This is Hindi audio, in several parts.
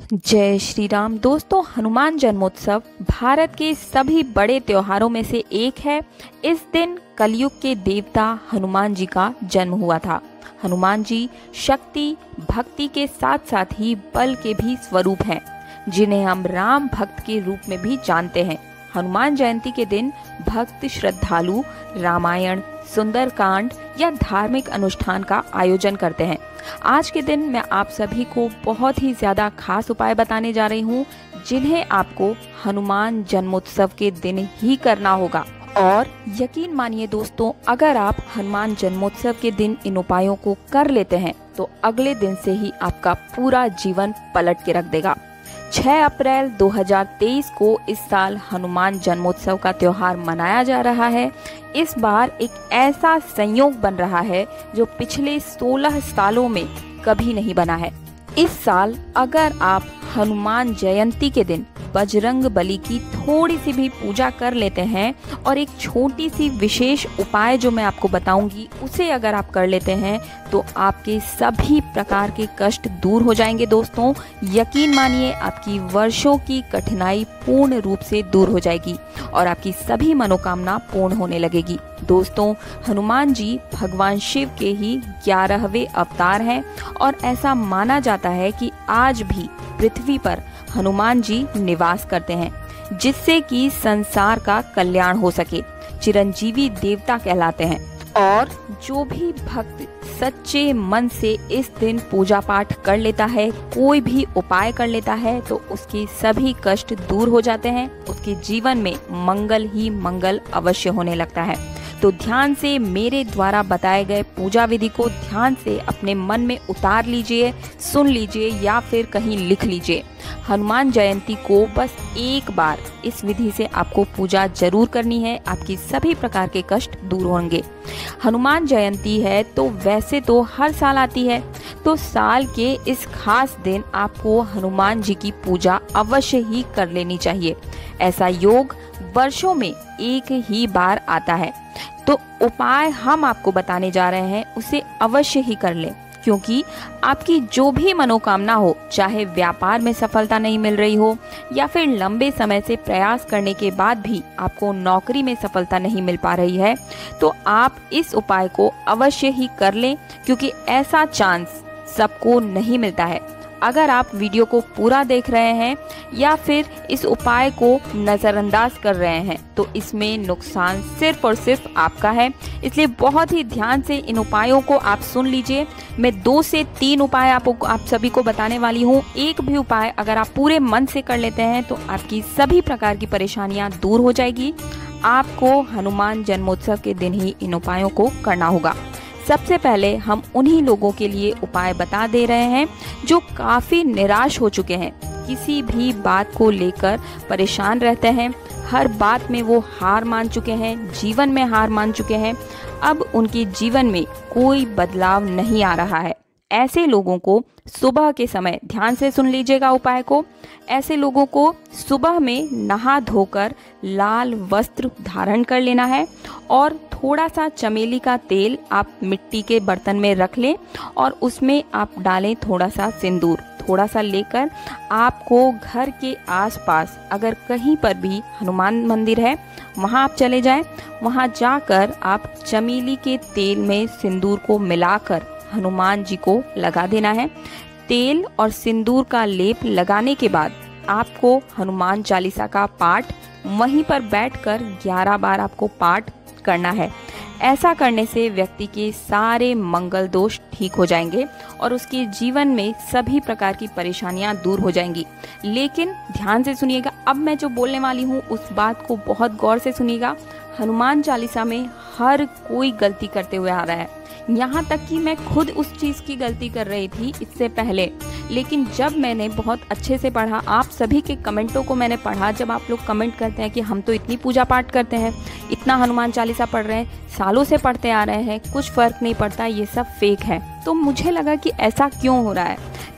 जय श्री राम। दोस्तों, हनुमान जन्मोत्सव भारत के सभी बड़े त्योहारों में से एक है। इस दिन कलयुग के देवता हनुमान जी का जन्म हुआ था। हनुमान जी शक्ति भक्ति के साथ साथ ही बल के भी स्वरूप हैं, जिन्हें हम राम भक्त के रूप में भी जानते हैं। हनुमान जयंती के दिन भक्त श्रद्धालु रामायण, सुंदरकांड या धार्मिक अनुष्ठान का आयोजन करते हैं। आज के दिन मैं आप सभी को बहुत ही ज्यादा खास उपाय बताने जा रही हूँ, जिन्हें आपको हनुमान जन्मोत्सव के दिन ही करना होगा। और यकीन मानिए दोस्तों, अगर आप हनुमान जन्मोत्सव के दिन इन उपायों को कर लेते हैं तो अगले दिन से ही आपका पूरा जीवन पलट के रख देगा। 6 अप्रैल 2023 को इस साल हनुमान जन्मोत्सव का त्योहार मनाया जा रहा है। इस बार एक ऐसा संयोग बन रहा है जो पिछले 16 सालों में कभी नहीं बना है। इस साल अगर आप हनुमान जयंती के दिन बजरंग बली की थोड़ी सी भी पूजा कर लेते हैं और एक छोटी सी विशेष उपाय जो मैं आपको बताऊंगी उसे अगर आप कर लेते हैं तो आपके सभी प्रकार के कष्ट दूर हो जाएंगे। दोस्तों, यकीन मानिए आपकी वर्षों की कठिनाई पूर्ण रूप से दूर हो जाएगी और आपकी सभी मनोकामना पूर्ण होने लगेगी। दोस्तों, हनुमान जी भगवान शिव के ही 11वें अवतार हैं और ऐसा माना जाता है कि आज भी पृथ्वी पर हनुमान जी निवास करते हैं, जिससे कि संसार का कल्याण हो सके। चिरंजीवी देवता कहलाते हैं और जो भी भक्त सच्चे मन से इस दिन पूजा पाठ कर लेता है, कोई भी उपाय कर लेता है, तो उसके सभी कष्ट दूर हो जाते हैं। उसके जीवन में मंगल ही मंगल अवश्य होने लगता है। तो ध्यान से मेरे द्वारा बताए गए पूजा विधि को ध्यान से अपने मन में उतार लीजिए, सुन लीजिए या फिर कहीं लिख लीजिए। हनुमान जयंती को बस एक बार इस विधि से आपको पूजा जरूर करनी है, आपकी सभी प्रकार के कष्ट दूर होंगे। हनुमान जयंती है तो वैसे तो हर साल आती है, तो साल के इस खास दिन आपको हनुमान जी की पूजा अवश्य ही कर लेनी चाहिए। ऐसा योग वर्षों में एक ही बार आता है, तो उपाय हम आपको बताने जा रहे हैं उसे अवश्य ही कर लें, क्योंकि आपकी जो भी मनोकामना हो, चाहे व्यापार में सफलता नहीं मिल रही हो या फिर लंबे समय से प्रयास करने के बाद भी आपको नौकरी में सफलता नहीं मिल पा रही है, तो आप इस उपाय को अवश्य ही कर लें, क्योंकि ऐसा चांस सबको नहीं मिलता है। अगर आप वीडियो को पूरा देख रहे हैं या फिर इस उपाय को नज़रअंदाज कर रहे हैं तो इसमें नुकसान सिर्फ और सिर्फ आपका है, इसलिए बहुत ही ध्यान से इन उपायों को आप सुन लीजिए। मैं 2 से 3 उपाय आप सभी को बताने वाली हूँ। एक भी उपाय अगर आप पूरे मन से कर लेते हैं तो आपकी सभी प्रकार की परेशानियाँ दूर हो जाएगी। आपको हनुमान जन्मोत्सव के दिन ही इन उपायों को करना होगा। सबसे पहले हम उन्हीं लोगों के लिए उपाय बता दे रहे हैं जो काफ़ी निराश हो चुके हैं, किसी भी बात को लेकर परेशान रहते हैं, हर बात में वो हार मान चुके हैं, जीवन में हार मान चुके हैं, अब उनके जीवन में कोई बदलाव नहीं आ रहा है। ऐसे लोगों को सुबह के समय, ध्यान से सुन लीजिएगा उपाय को, ऐसे लोगों को सुबह में नहा धोकर लाल वस्त्र धारण कर लेना है और थोड़ा सा चमेली का तेल आप मिट्टी के बर्तन में रख लें और उसमें आप डालें थोड़ा सा सिंदूर। थोड़ा सा लेकर आपको घर के आसपास अगर कहीं पर भी हनुमान मंदिर है वहाँ आप चले जाएं। वहाँ जाकर आप चमेली के तेल में सिंदूर को मिलाकर हनुमान जी को लगा देना है। तेल और सिंदूर का लेप लगाने के बाद आपको हनुमान चालीसा का पाठ वहीं पर बैठकर 11 बार आपको पाठ करना है। ऐसा करने से व्यक्ति के सारे मंगल दोष ठीक हो जाएंगे और उसके जीवन में सभी प्रकार की परेशानियां दूर हो जाएंगी। लेकिन ध्यान से सुनिएगा, अब मैं जो बोलने वाली हूँ उस बात को बहुत गौर से सुनिएगा। हनुमान चालीसा में हर कोई गलती करते हुए आ रहा है, यहाँ तक कि मैं खुद उस चीज़ की गलती कर रही थी इससे पहले, लेकिन जब मैंने बहुत अच्छे से पढ़ा, आप सभी के कमेंटों को मैंने पढ़ा, जब आप लोग कमेंट करते हैं कि हम तो इतनी पूजा पाठ करते हैं, इतना हनुमान चालीसा पढ़ रहे हैं, सालों से पढ़ते आ रहे हैं, कुछ फ़र्क नहीं पड़ता, ये सब फेक है, तो मुझे लगा कि ऐसा क्यों हो रहा है।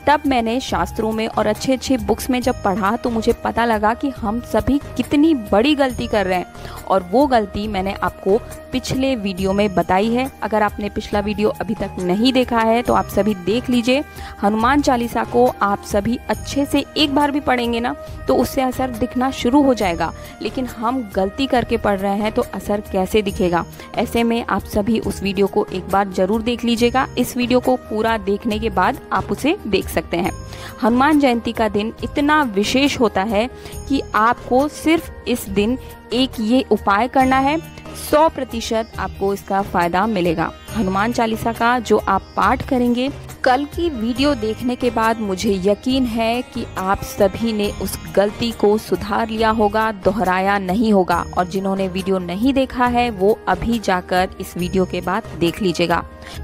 तब मैंने शास्त्रों में और अच्छे अच्छे बुक्स में जब पढ़ा तो मुझे पता लगा कि हम सभी कितनी बड़ी गलती कर रहे हैं, और वो गलती मैंने आपको पिछले वीडियो में बताई है। अगर आपने पिछला वीडियो अभी तक नहीं देखा है तो आप सभी देख लीजिए। हनुमान चालीसा को आप सभी अच्छे से एक बार भी पढ़ेंगे ना तो उससे असर दिखना शुरू हो जाएगा, लेकिन हम गलती करके पढ़ रहे हैं तो असर कैसे दिखेगा। ऐसे में आप सभी उस वीडियो को एक बार जरूर देख लीजिएगा। इस वीडियो को पूरा देखने के बाद आप उसे देख सकते हैं। हनुमान जयंती का दिन इतना विशेष होता है कि आपको सिर्फ इस दिन एक ये उपाय करना है, 100% आपको इसका फायदा मिलेगा। हनुमान चालीसा का जो आप पाठ करेंगे, कल की वीडियो देखने के बाद मुझे यकीन है कि आप सभी ने उस गलती को सुधार लिया होगा, दोहराया नहीं होगा। और जिन्होंने वीडियो नहीं देखा है वो अभी जाकर इस वीडियो के बाद देख लीजिएगा।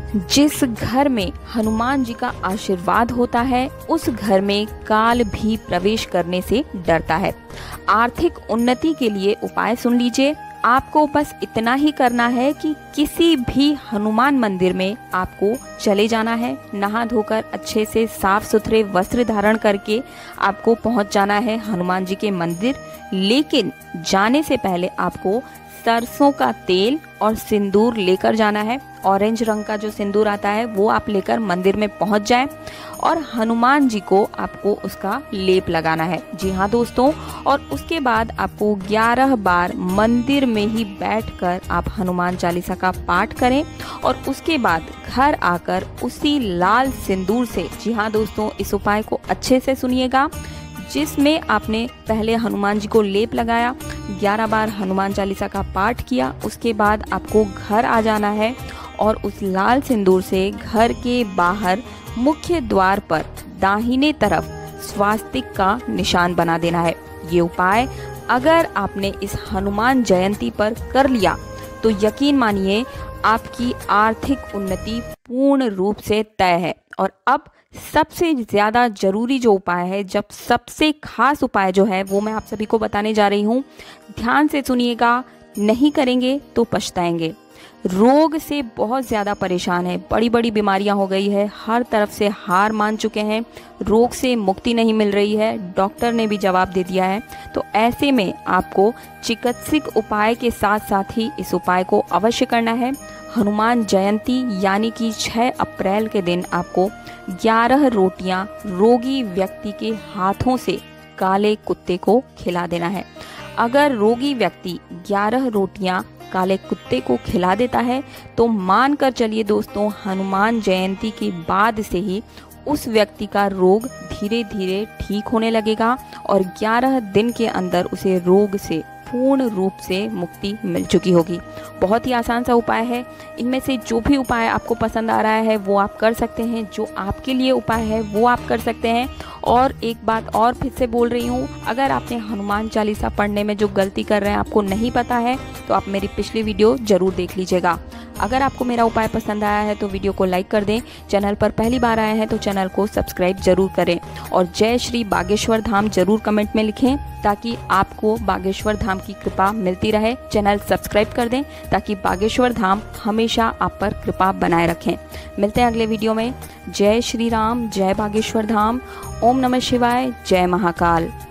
जिस घर में हनुमान जी का आशीर्वाद होता है उस घर में काल भी प्रवेश करने से डरता है। आर्थिक उन्नति के लिए उपाय सुन लीजिए। आपको बस इतना ही करना है कि किसी भी हनुमान मंदिर में आपको चले जाना है, नहा धोकर अच्छे से साफ सुथरे वस्त्र धारण करके आपको पहुंच जाना है हनुमान जी के मंदिर। लेकिन जाने से पहले आपको सरसों का तेल और सिंदूर लेकर जाना है। ऑरेंज रंग का जो सिंदूर आता है वो आप लेकर मंदिर में पहुंच जाएं और हनुमान जी को आपको उसका लेप लगाना है। जी हाँ दोस्तों, और उसके बाद आपको 11 बार मंदिर में ही बैठकर आप हनुमान चालीसा का पाठ करें और उसके बाद घर आकर उसी लाल सिंदूर से, जी हाँ दोस्तों, इस उपाय को अच्छे से सुनिएगा, जिसमें आपने पहले हनुमान जी को लेप लगाया, 11 बार हनुमान चालीसा का पाठ किया, उसके बाद आपको घर आ जाना है और उस लाल सिंदूर से घर के बाहर मुख्य द्वार पर दाहिने तरफ स्वास्तिक का निशान बना देना है। ये उपाय अगर आपने इस हनुमान जयंती पर कर लिया तो यकीन मानिए आपकी आर्थिक उन्नति पूर्ण रूप से तय है। और अब सबसे ज़्यादा जरूरी जो उपाय है, जब सबसे खास उपाय जो है वो मैं आप सभी को बताने जा रही हूँ। ध्यान से सुनिएगा, नहीं करेंगे तो पछताएंगे। रोग से बहुत ज़्यादा परेशान है, बड़ी बड़ी बीमारियां हो गई है, हर तरफ से हार मान चुके हैं, रोग से मुक्ति नहीं मिल रही है, डॉक्टर ने भी जवाब दे दिया है। तो ऐसे में आपको चिकित्सक उपाय के साथ साथ ही इस उपाय को अवश्य करना है। हनुमान जयंती यानी कि 6 अप्रैल के दिन आपको 11 रोटियां रोगी व्यक्ति के हाथों से काले कुत्ते को खिला देना है। अगर रोगी व्यक्ति 11 रोटियां काले कुत्ते को खिला देता है तो मान कर चलिए दोस्तों, हनुमान जयंती के बाद से ही उस व्यक्ति का रोग धीरे धीरे ठीक होने लगेगा और 11 दिन के अंदर उसे रोग से पूर्ण रूप से मुक्ति मिल चुकी होगी। बहुत ही आसान सा उपाय है। इनमें से जो भी उपाय आपको पसंद आ रहा है वो आप कर सकते हैं, जो आपके लिए उपाय है वो आप कर सकते हैं। और एक बात और फिर से बोल रही हूँ, अगर आपने हनुमान चालीसा पढ़ने में जो गलती कर रहे हैं आपको नहीं पता है तो आप मेरी पिछली वीडियो जरूर देख लीजिएगा। अगर आपको मेरा उपाय पसंद आया है तो वीडियो को लाइक कर दें। चैनल पर पहली बार आए हैं तो चैनल को सब्सक्राइब जरूर करें और जय श्री बागेश्वर धाम जरूर कमेंट में लिखें ताकि आपको बागेश्वर धाम की कृपा मिलती रहे। चैनल सब्सक्राइब कर दें ताकि बागेश्वर धाम हमेशा आप पर कृपा बनाए रखें। मिलते हैं अगले वीडियो में। जय श्री राम, जय बागेश्वर धाम, ओम नमः शिवाय, जय महाकाल।